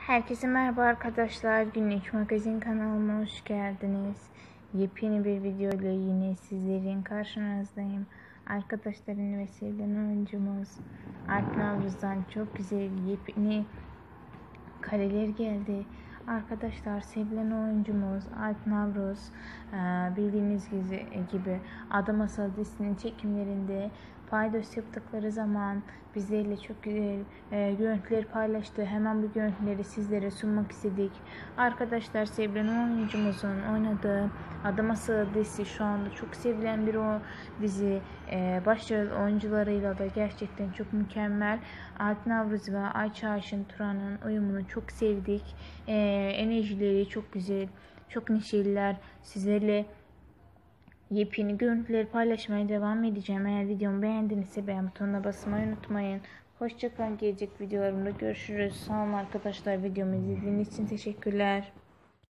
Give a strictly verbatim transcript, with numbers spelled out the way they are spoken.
Herkese merhaba arkadaşlar. Günlük Magazin kanalıma hoş geldiniz. Yepyeni bir video ile yine sizlerin karşınızdayım. Arkadaşlar, ünlü ve sevilen oyuncumuz Alp Navruz'dan çok güzel yepyeni kareler geldi. Arkadaşlar, sevilen oyuncumuz Alp Navruz bildiğiniz gibi Ada Masalı dizisinin çekimlerinde paydos yaptıkları zaman bizlerle çok güzel e, görüntüler paylaştı. Hemen bu görüntüleri sizlere sunmak istedik. Arkadaşlar, sevilen oyuncumuzun oynadığı Ada Masalı dizisi şu anda çok sevilen bir o dizi. E, başrol oyuncularıyla da gerçekten çok mükemmel. Alp Navruz ve Ayça Ayşin Turan'ın uyumunu çok sevdik. E, enerjileri çok güzel, çok neşeliler. Sizlerle yepyeni görüntüleri paylaşmaya devam edeceğim. Eğer videomu beğendinizse beğen butonuna basmayı unutmayın. Hoşçakalın. Gelecek videolarımda görüşürüz. Sağ olun arkadaşlar. Videomu izlediğiniz için teşekkürler.